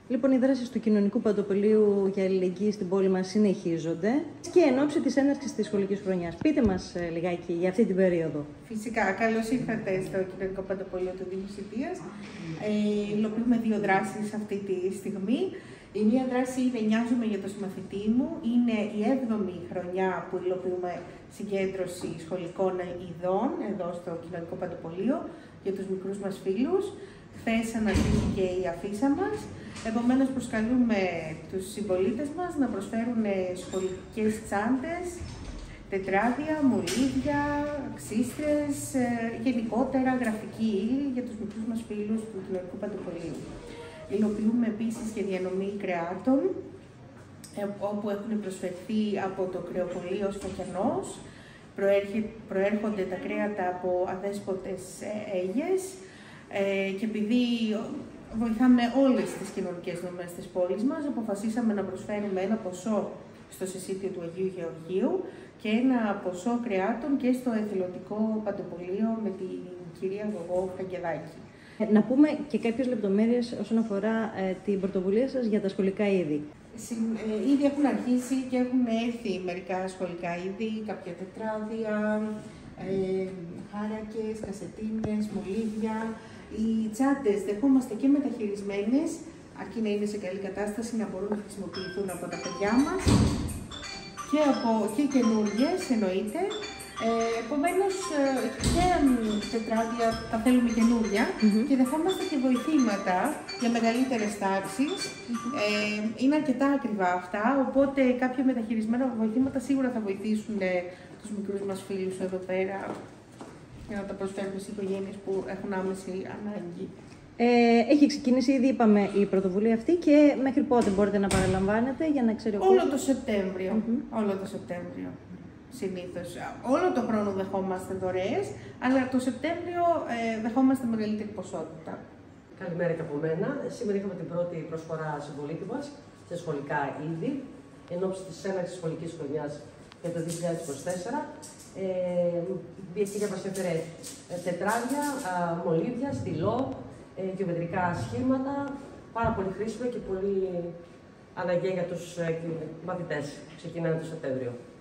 Λοιπόν, οι δράσεις του Κοινωνικού Παντοπολίου για Αλληλεγγύη στην πόλη μας συνεχίζονται και εν ώψη της έναρξης της σχολικής χρονιάς. Πείτε μας λιγάκι για αυτή την περίοδο. Φυσικά, καλώς ήρθατε στο Κοινωνικό Παντοπολείο του Δήμου Σιτίας. Υλοποιούμε δύο δράσεις αυτή τη στιγμή. Η μία δράση είναι «Νοιάζομαι για το συμμαθητή μου». Είναι η 7η χρονιά που υλοποιούμε συγκέντρωση σχολικών ειδών εδώ στο Κοινωνικό Παντοπολείο για τους μικρούς μας φίλους. Χθες αναρτήθηκε η αφίσα μας. Επομένως, προσκαλούμε τους συμπολίτες μας να προσφέρουν σχολικές τσάντες, τετράδια, μολύβια, ξύστρες, γενικότερα γραφική ύλη για τους μικρούς μας φίλους του Κοινωνικού Παντοπολείου. Υλοποιούμε επίσης και διανομή κρεάτων, όπου έχουν προσφερθεί από το κρεοπωλείο Σφακιανός. Προέρχονται τα κρέατα από αδέσποτες αίγες και επειδή βοηθάμε όλες τις κοινωνικές δομές της πόλης μας, αποφασίσαμε να προσφέρουμε ένα ποσό στο συσίτιο του Αγίου Γεωργίου και ένα ποσό κρεάτων και στο εθελοντικό παντοπολείο με την κυρία Γογό Φραγκεδάκη. Να πούμε και κάποιες λεπτομέρειες όσον αφορά την πρωτοβουλία σας για τα σχολικά είδη. Ήδη έχουν αρχίσει και έχουν έρθει μερικά σχολικά είδη, κάποια τετράδια, χάρακες, κασετίνες, μολύβια. Οι τσάντες δεχόμαστε και μεταχειρισμένες, αρκεί να είναι σε καλή κατάσταση, να μπορούν να χρησιμοποιηθούν από τα παιδιά μας και καινούργιες εννοείται. Επομένως, και τετράδια τα θέλουμε καινούργια και δεχόμαστε και βοηθήματα για μεγαλύτερες τάξεις. Είναι αρκετά ακριβά αυτά, οπότε κάποια μεταχειρισμένα βοηθήματα σίγουρα θα βοηθήσουν τους μικρούς μας φίλους εδώ πέρα για να τα προσφέρουμε στις οικογένειες που έχουν άμεση ανάγκη. Έχει ξεκινήσει ήδη, είπαμε, η πρωτοβουλία αυτή και μέχρι πότε μπορείτε να παραλαμβάνετε για να ξέρει ο κόσμος? Όλο το Σεπτέμβριο. Όλο το Σεπτέμβριο. Συνήθως. Όλο το χρόνο δεχόμαστε δωρεές, αλλά το Σεπτέμβριο δεχόμαστε μεγαλύτερη ποσότητα. Καλημέρα και από μένα. Σήμερα είχαμε την πρώτη προσφορά συμπολίτη μας σε σχολικά είδη, εν ώψη της έναρξης σχολικής χρονιάς για το 2024. Η κυρία μας έφερε τετράδια, μολύβια, στυλό, γεωμετρικά σχήματα, πάρα πολύ χρήσιμο και πολύ αναγκαία για τους μαθητές που ξεκινάνε το Σεπτέμβριο.